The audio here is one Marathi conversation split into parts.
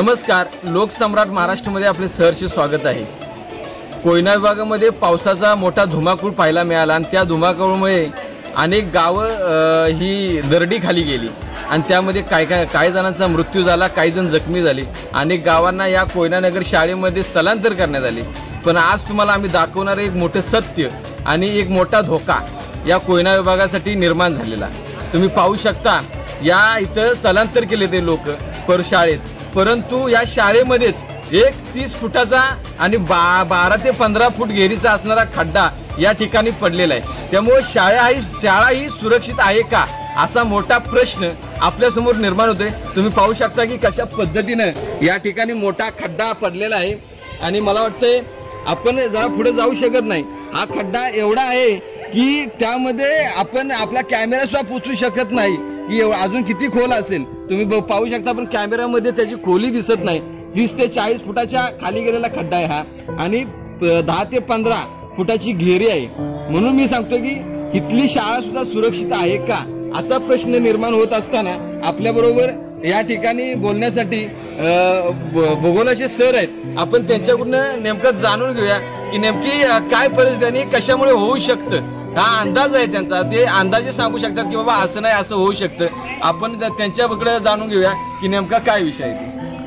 नमस्कार, लोकसम्राट महाराष्ट्रामध्ये आपले सहर्ष स्वागत आहे। कोयना विभागामध्ये पावसाचा मोठा धुमाकूळ पाहायला मिळाला आणि त्या धुमाकूळामुळे अनेक गावं ही दरडी खाली गेली आणि त्यामध्ये काही जणांचा मृत्यू झाला, काही जण जखमी झाले। अनेक गावांना या कोयना नगर शाळेमध्ये स्थलांतर करण्यात आले। पण आज तुम्हाला आम्ही दाखवणार एक मोठं सत्य आणि एक मोठा धोका या कोयना विभागासाठी निर्माण झालेला। तुम्ही पाहू शकता, या इथं स्थलांतर केले ते लोक शाळेत, परंतु या शाळेमध्येच एक 30 फुटाचा आणि 12 ते 15 फूट घेरीचा असणारा खड्डा या ठिकाणी पडलेला आहे। त्यामुळे शाळा ही सुरक्षित आहे का असा मोठा प्रश्न आपल्या समोर निर्माण होतोय। तुम्ही पाहू शकता की कशा पद्धतीने या ठिकाणी मोठा खड्डा पडलेला आहे आणि मला वाटतंय आपण जरा पुढे जाऊ शकत नाही। हा खड्डा एवढा आहे की त्यामध्ये आपण आपला कॅमेरा सुद्धा पोहोचू शकत नाही की अजून किती खोल असेल। तुम्ही पाहू शकता, पण कॅमेरामध्ये त्याची खोली दिसत नाही। 30 ते 40 फुटाच्या खाली गेलेला खड्डा आहे हा आणि 10 ते 15 फुटाची घेरी आहे। म्हणून मी सांगतो की इथली शाळा सुद्धा सुरक्षित आहे का असा प्रश्न निर्माण होत असताना आपल्या बरोबर या ठिकाणी बोलण्यासाठी भूगोलाचे सर आहेत। आपण त्यांच्याकडून नेमकं जाणून घेऊया की नेमकी काय परिस्थिती आणि कशामुळे होऊ शकतं। हा अंदाज आहे त्यांचा, ते अंदाजे सांगू शकतात की बाबा असं नाही असं होऊ शकतं। आपण त्यांच्याकडे जाणून घेऊया की नेमका काय विषय आहे।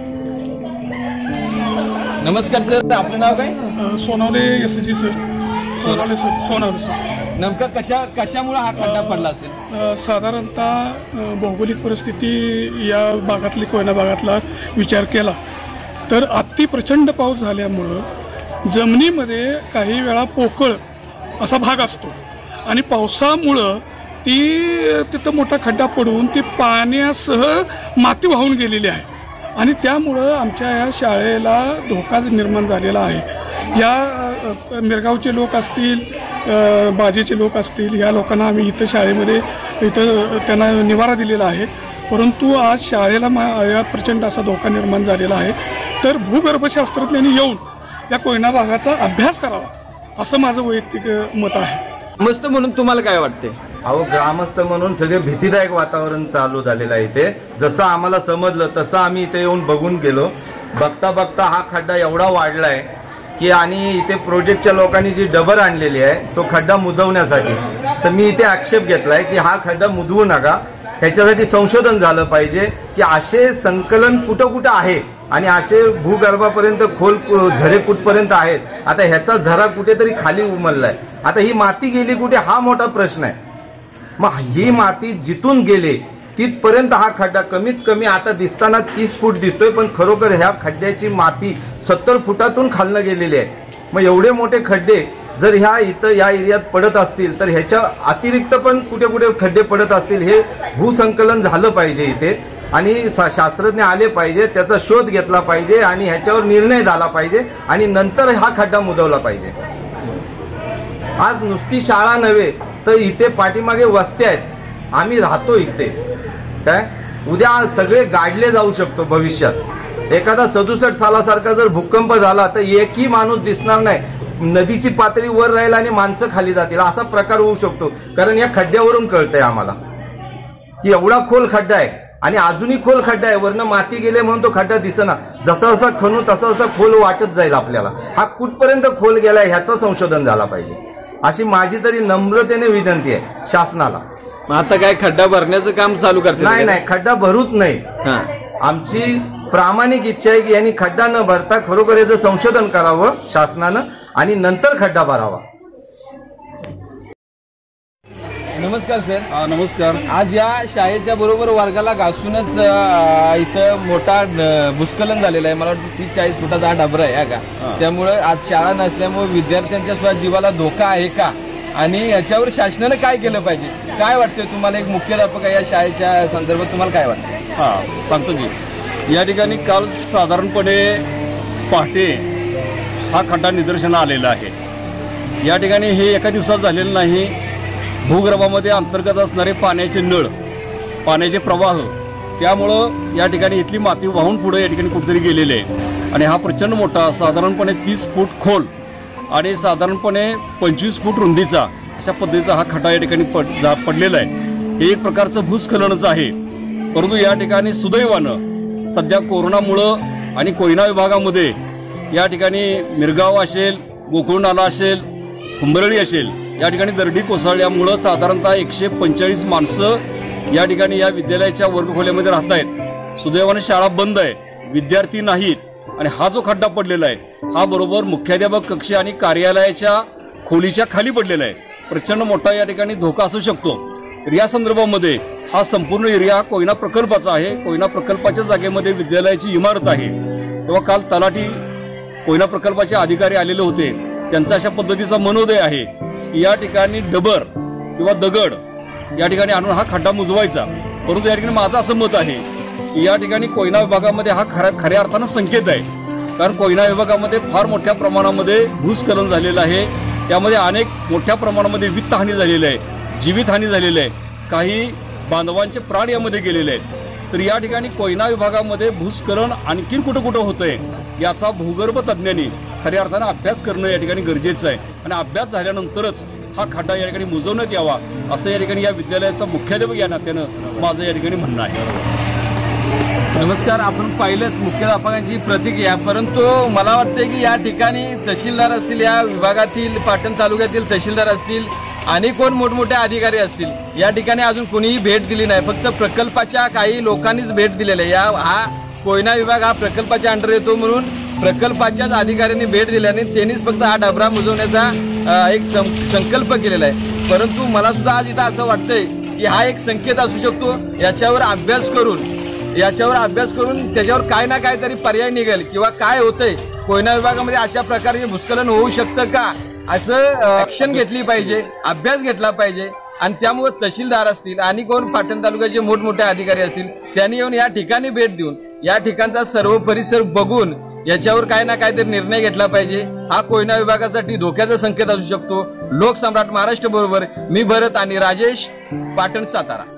नमस्कार सर, आपलं नाव काय? Sonawale S G sir. Sonawale sir, Sonawale sir. नेमका कशामुळे हा खड्डा पडला असेल? साधारणतः भौगोलिक परिस्थिती या भागातली कोयना भागातला विचार केला तर अति प्रचंड पाऊस झाल्यामुळं जमिनीमध्ये काही वेळा पोकळ असा भाग असतो आणि पावसामुळं तिथं मोठा खड्डा पडून ती पाण्यासह माती वाहून गेलेली आहे आणि त्यामुळं आमच्या या शाळेला धोका निर्माण झालेला आहे। या मिरगावचे लोक असतील, बाजेचे लोक असतील, या लोकांना आम्ही इथं शाळेमध्ये त्यांना निवारा दिलेला आहे, परंतु आज शाळेला प्रचंड असा धोका निर्माण झालेला आहे। तर भूगर्भशास्त्रज्ञांनी येऊन या कोयना भागाचा अभ्यास करावा असं माझं वैयक्तिक मत आहे। मस्त म्हणून तुम्हाला काय वाटते? अहो, ग्रामस्थ म्हणून सगळे भीतीदायक वातावरण चालू झालेलं आहे इथे। जसं आम्हाला समजलं तसं आम्ही इथे येऊन बघून गेलो। बघता बघता हा खड्डा एवढा वाढलाय की आणि इथे प्रोजेक्टच्या लोकांनी जी डबर आणलेली आहे तो खड्डा मुदवण्यासाठी, तर मी इथे आक्षेप घेतलाय की हा खड्डा मुदवू नका, ह्याच्यासाठी संशोधन झालं पाहिजे की असे संकलन कुठं कुठं आहे आणि असे भूगर्भापर्यंत खोल झरे कुठपर्यंत आहेत। आता ह्याचा झरा कुठेतरी खाली उमललाय, आता ही माती गेली कुठे हा मोठा प्रश्न आहे। मग ही माती जिथून गेले तिथपर्यंत हा खड्डा कमीत कमी आता दिसताना 30 फूट दिसतोय, पण खरोखर ह्या खड्ड्याची माती 70 फुटातून खालनं गेलेली आहे। मग एवढे मोठे खड्डे जर ह्या इथं या एरियात पडत असतील तर ह्याच्या अतिरिक्त पण कुठे कुठे खड्डे पडत असतील, हे भूसंकलन झालं पाहिजे इथे आणि शास्त्रज्ञ आले पाहिजे, त्याचा शोध घेतला पाहिजे आणि ह्याच्यावर निर्णय झाला पाहिजे आणि नंतर हा खड्डा मुदवला पाहिजे। आज नुसती शाळा नव्हे तर इथे पाठीमागे वस्त्या आहेत, आम्ही राहतो इथे, काय उद्या सगळे गाडले जाऊ शकतो भविष्यात। एखादा 67 सालासारखा जर भूकंप झाला तर एकही माणूस दिसणार नाही, नदीची पातळी वर राहील आणि माणसं खाली जातील, असा प्रकार होऊ शकतो। कारण या खड्ड्यावरून कळतंय आम्हाला की एवढा खोल खड्डा आहे आणि अजूनही खोल खड्डा आहे, वरनं माती गेले म्हणून तो खड्डा दिसेना, जसा जसा खणू तसा जसा खोल वाटत जाईल आपल्याला। हा कुठपर्यंत खोल गेलाय ह्याचं संशोधन झाला पाहिजे अशी माझी तरी नम्रतेने विनंती आहे शासनाला। आता काय खड्डा भरण्याचं काम चालू करते? नाही, खड्डा भरूच नाही। आमची प्रामाणिक इच्छा आहे की यांनी खड्डा न भरता खरोखर याचं संशोधन करावं शासनानं आणि नंतर खड्डा भरावा। नमस्कार सर। नमस्कार। आज या शाळेच्या बरोबर वर्गाला घासूनच इथं मोठा भूस्खलन झालेला आहे। मला वाटतं 30-40 फुटाचा हा डबरा आहे का, त्यामुळे आज शाळा नसल्यामुळे विद्यार्थ्यांच्या सुद्धा जीवाला धोका आहे का आणि याच्यावर शासनाने काय केलं पाहिजे, काय वाटतंय तुम्हाला? एक मुख्याध्यापक या शाळेच्या संदर्भात तुम्हाला काय वाटतं? सांगतो की या ठिकाणी काल साधारणपणे पहाटे हा खड्डा निदर्शनास आलेला आहे। या ठिकाणी हे एका दिवसात झालेलं नाही, भूगर्भामध्ये अंतर्गत असणारे पाण्याचे नळ, पाण्याचे प्रवाह, त्यामुळं या ठिकाणी इथली माती वाहून पुढे या ठिकाणी कुठेतरी गेलेली आहे आणि हा प्रचंड मोठा साधारणपणे 30 फूट खोल आणि साधारणपणे 25 फूट रुंदीचा अशा पद्धतीचा हा खड्डा या ठिकाणी पडलेला आहे। हे एक प्रकारचं भूस्खलनच आहे, परंतु या ठिकाणी सुदैवानं सध्या कोरोनामुळं आणि कोयना विभागामध्ये या ठिकाणी मिरगाव असेल, गोकुळ नाला असेल, कुंभरळी असेल, या ठिकाणी दरडी कोसळल्यामुळं साधारणतः 145 माणसं या ठिकाणी या विद्यालयाच्या वर्गखोल्यामध्ये राहत आहेत. सुदैवाने शाळा बंद आहे, विद्यार्थी नाहीत. आणि हा जो खड्डा पडलेला आहे हा बरोबर मुख्याध्यापक कक्ष आणि कार्यालयाच्या खोलीच्या खाली पडलेला आहे. प्रचंड मोठा या ठिकाणी धोका असू शकतो. तर या संदर्भामध्ये हा संपूर्ण एरिया कोयना प्रकल्पाचा आहे. कोयना प्रकल्पाच्या जागेमध्ये विद्यालयाची इमारत आहे. तेव्हा काल तलाठी कोयना प्रकल्पाचे अधिकारी आलेले होते. त्यांचा अशा पद्धतीचा मनोदय आहे की या ठिकाणी डबर किंवा दगड या ठिकाणी आणून हा खड्डा मुजवायचा. परंतु या ठिकाणी माझं असं मत आहे की या ठिकाणी कोयना विभागामध्ये हा खऱ्या अर्थानं संकेत आहे. कारण कोयना विभागामध्ये फार मोठ्या प्रमाणामध्ये भूस्खलन झालेलं आहे. त्यामध्ये अनेक मोठ्या प्रमाणामध्ये वित्तहानी झालेली आहे, जीवितहानी झालेली आहे, काही बांधवांचे प्राण यामध्ये गेलेले आहेत. तर या ठिकाणी कोयना विभागामध्ये भूस्खलन आणखीन कुठं कुठं होतंय याचा भूगर्भ तज्ज्ञांनी खऱ्या अर्थानं अभ्यास करणं या ठिकाणी गरजेचं आहे. आणि अभ्यास झाल्यानंतरच हा खड्डा या ठिकाणी मुजवण्यात यावा असं या ठिकाणी या विद्यालयाचा मुख्याध्यापक या नात्यानं माझं या ठिकाणी म्हणणं आहे. नमस्कार. आपण पाहिलं मुख्याध्यापकांची प्रतिक्रिया, परंतु मला वाटते की या ठिकाणी तहसीलदार असतील, या विभागातील पाटण तालुक्यातील तहसीलदार असतील आणि कोण मोठमोठे अधिकारी असतील, या ठिकाणी अजून कोणीही भेट दिली नाही. फक्त प्रकल्पाच्या काही लोकांनीच भेट दिलेली आहे. हा कोयना विभाग हा प्रकल्पाच्या अंडर येतो म्हणून प्रकल्पाच्याच अधिकाऱ्यांनी भेट दिल्याने त्यांनीच फक्त हा डबरा मुजवण्याचा एक संकल्प केलेला आहे. परंतु मला सुद्धा आज इथं असं वाटतंय की हा एक संकेत असू शकतो. याच्यावर अभ्यास करून त्याच्यावर काय ना काय तरी पर्याय निघेल किंवा काय होतंय कोयना विभागामध्ये अशा प्रकारचे भूस्खलन होऊ शकतं का असं ऍक्शन घेतली पाहिजे, अभ्यास घेतला पाहिजे. आणि त्यामुळे तहसीलदार असतील आणि कोण पाटण तालुक्याचे मोठमोठे अधिकारी असतील त्यांनी येऊन या ठिकाणी भेट देऊन या ठिकाणचा सर्व परिसर बघून याच्यावर काय ना काहीतरी निर्णय घेतला पाहिजे. हा कोयना विभागासाठी धोक्याचा संकेत असू शकतो. लोकसम्राट महाराष्ट्र बरोबर मी भरत आणि राजेश, पाटण, सातारा.